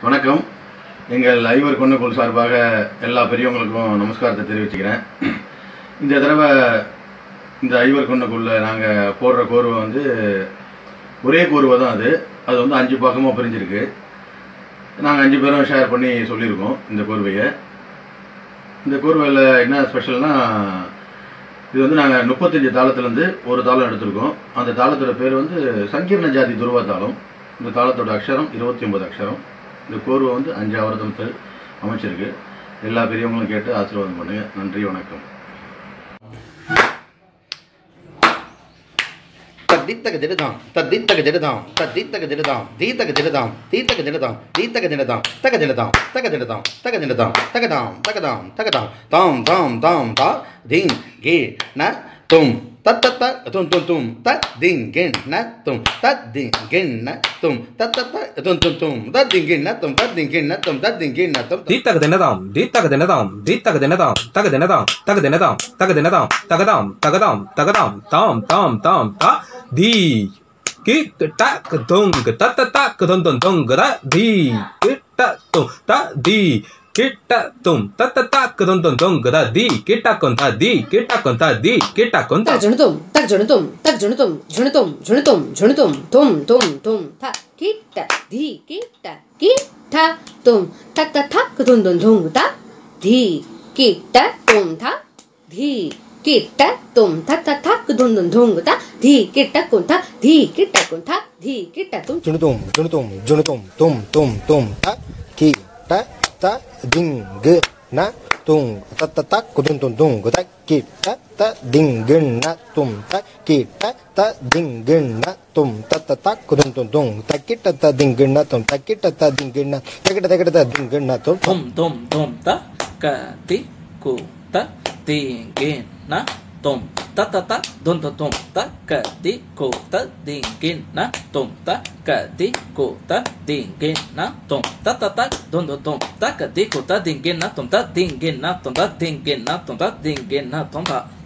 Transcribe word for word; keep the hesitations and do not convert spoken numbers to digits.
வணக்கம். எங்கள் ஐவர் கொண்ட குழு சார்பாக எல்லா பெரியவங்களுக்கும் நமஸ்காரத்தை தெரிவிச்சுக்கிறேன். இந்த தடவை இந்த ஐவர் கொண்ட குழுவில் நாங்கள் போடுற கோர்வை வந்து ஒரே கோர்வை தான். அது அது வந்து அஞ்சு பக்கமாக பிரிஞ்சிருக்கு. நாங்கள் அஞ்சு பேரும் ஷேர் பண்ணி சொல்லியிருக்கோம் இந்த கோர்வையை. இந்த கோர்வையில் என்ன ஸ்பெஷல்னால், இது வந்து நாங்கள் முப்பத்தஞ்சு தாளத்துலேருந்து ஒரு தாளம் எடுத்திருக்கோம். அந்த தாளத்தோட பேர் வந்து சங்கீர்ண ஜாதி துருவ தாளம். இந்த தாளத்தோட அக்ஷரம் இருபத்தி ஒன்பது அக்ஷரம். இந்த கோர்வை வந்து அஞ்சு ஆவர்த்தனத்தில் அமைச்சிருக்கு. எல்லா பெரியவங்களும் கேட்டு ஆசீர்வாதம் பண்ணுங்கள். நன்றி, வணக்கம். தத்தித்தக ஜெடுதாம் தத்தித்தக ஜெடுதாம் தத்தித்தக ஜெடுதாம் தீத்தக ஜெடுதாம் தீத்தக ஜெடுதாம் தீத்தக ஜெடுதாம் தக ஜெடுதாம் தக ஜெடுதாம் தக ஜெடுதாம் தகதாம் தகதாம் தகதாம் தாம் தாம் தாம் தா தீம் கே ந தும் தத்தத்த தும் தும் தும் த தீம் கென் ந தும் தத் தீம் கென் ந தும் தத்தத்த தும் தும் தும் தத் தீம் கென் ந தும் தத் தீம் கென் ந தும் தத் தீம் கென் ந தும் தீத்தக தினதாம் தீத்தக தினதாம் தீத்தக தினதாம் தக தினதாம் தக தினதாம் தக தினதாம் தகதாம் தகதாம் தகதாம் தாம் தாம் தாம் தா தி கி டக் துங் தத்த தக் துங் துங் துங் த தி கிட்ட தும் த தி கிட்ட தும் தத்த தக் துங் துங் துங் த தி கிட்ட கொந்த தி கிட்ட கொந்த தி கிட்ட கொந்த tak juntum tak juntum tak juntum juntum juntum juntum tum tum tum ta kita di kita kita tum tak tak tak dun dun dun ta di kita tum ta di kita tum tak tak tak dun dun dun ta di kita kun ta di kita kun ta di kita tum juntum juntum juntum tum tum tum ta kita ta ding ge na tung ta ta ta kudun tung tung ta kita ta ding gen na tum ta kita ta ding gen na tum ta ta ta kudun tung tung ta kita ta ding gen na tum ta kita ta ding gen na ta kita ta kita ta ding gen na tum tum tum tum ta ka ti ku ta ding gen na tum ta ta ta dun tum tum ta ka ti ku ta ding gen na tum ta ka ti ku ta ding gen na tum ta ta ta dun tum tum ta ka ti ku ta ding gen na tum ta ding gen na tum ta ding gen na tum ta ding gen na tum ta